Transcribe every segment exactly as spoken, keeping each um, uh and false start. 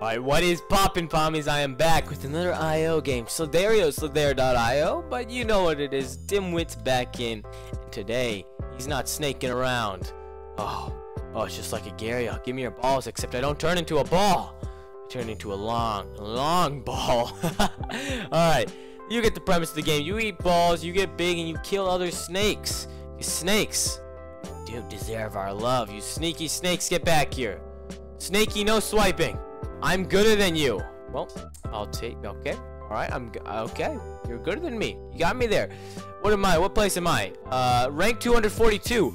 Alright, what is poppin' pommies? I am back with another I O game. Slither.io, Slither dot i o, but you know what it is. Dimwit's back in, and today, he's not snaking around. Oh, oh, it's just like a Gary-O. Give me your balls, except I don't turn into a ball. I turn into a long, long ball. Alright, you get the premise of the game. You eat balls, you get big, and you kill other snakes. You snakes do deserve our love. You sneaky snakes, get back here. Snakey, no swiping. I'm gooder than you. Well, I'll take. Okay. All right. I'm okay. You're gooder than me. You got me there. What am I? What place am I? Uh, rank two hundred forty-two.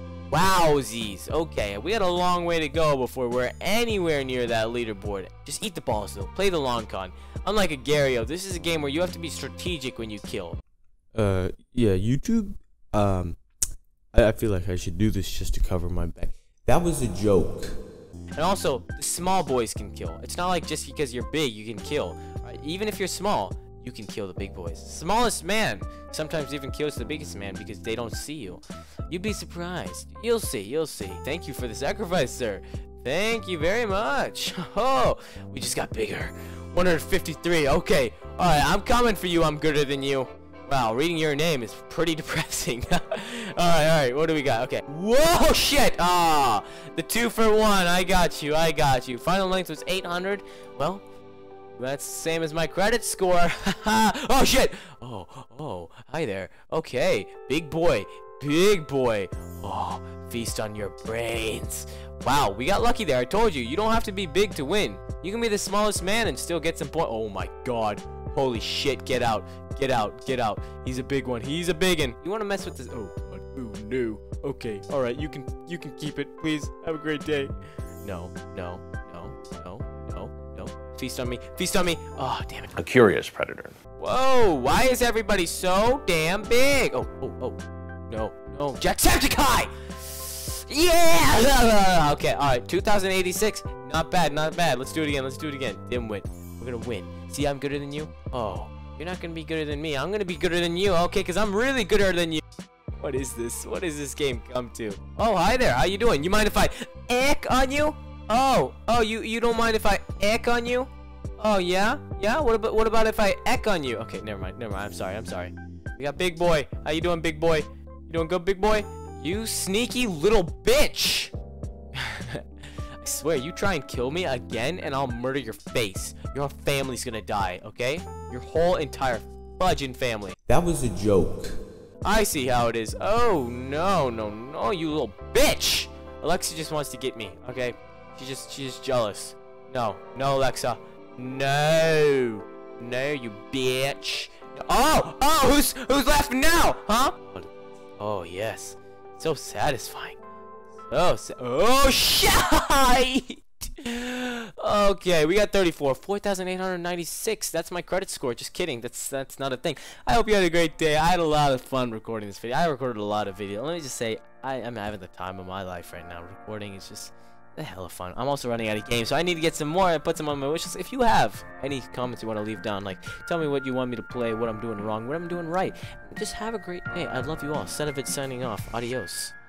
Wowzies. Okay. We got a long way to go before we're anywhere near that leaderboard. Just eat the balls, though. Play the long con. Unlike a Gary-O, this is a game where you have to be strategic when you kill. Uh, yeah. YouTube. Um, I, I feel like I should do this just to cover my back. That was a joke. And also, the small boys can kill. It's not like just because you're big, you can kill. Right? Even if you're small, you can kill the big boys. Smallest man sometimes even kills the biggest man because they don't see you. You'd be surprised. You'll see, you'll see. Thank you for the sacrifice, sir. Thank you very much. Oh, we just got bigger. one hundred fifty-three. Okay. All right, I'm coming for you. I'm gooder than you. Wow, reading your name is pretty depressing. Alright, alright, what do we got? Okay. Whoa, shit! Ah, the two for one. I got you, I got you. Final length was eight hundred. Well, that's the same as my credit score. Oh, shit! Oh, oh, hi there. Okay, big boy, big boy. Oh, feast on your brains. Wow, we got lucky there. I told you, you don't have to be big to win. You can be the smallest man and still get some points. Oh my god. Holy shit, get out. Get out, get out. He's a big one. He's a big one. You want to mess with this? Oh, God. Oh, no. Okay. All right. You can, you can keep it. Please. Have a great day. No, no, no, no, no, no. Feast on me. Feast on me. Oh, damn it. A curious predator. Whoa. Why is everybody so damn big? Oh, oh, oh. No, no. Jacksepticeye. Yeah. Okay. All right. two thousand eighty-six. Not bad. Not bad. Let's do it again. Let's do it again. Dimwit. We're going to win. See, I'm gooder than you. Oh. You're not gonna be gooder than me. I'm gonna be gooder than you. Okay, because I'm really gooder than you. What is this? What does this game come to? Oh, hi there. How you doing? You mind if I eck on you? Oh, oh, you you don't mind if I eck on you? Oh yeah, yeah. What about what about if I eck on you? Okay, never mind, never mind. I'm sorry, I'm sorry. We got big boy. How you doing, big boy? You doing good, big boy? You sneaky little bitch! I swear, you try and kill me again, and I'll murder your face. Your family's gonna die, okay? Your whole entire fudging family. That was a joke. I see how it is. Oh, no, no, no, you little bitch! Alexa just wants to get me, okay? She just, she's just jealous. No, no, Alexa. No. No, you bitch. Oh, oh, who's, who's laughing now, huh? Oh, yes. So satisfying. Oh, oh, shit! Okay, we got thirty-four. four thousand eight hundred ninety-six. That's my credit score. Just kidding. That's that's not a thing. I hope you had a great day. I had a lot of fun recording this video. I recorded a lot of video. Let me just say, I, I'm having the time of my life right now. Recording is just the hell of fun. I'm also running out of games, so I need to get some more and put some on my wishlist. If you have any comments you want to leave down, like tell me what you want me to play, what I'm doing wrong, what I'm doing right. Just have a great day. I love you all. Senovitz signing off. Adios.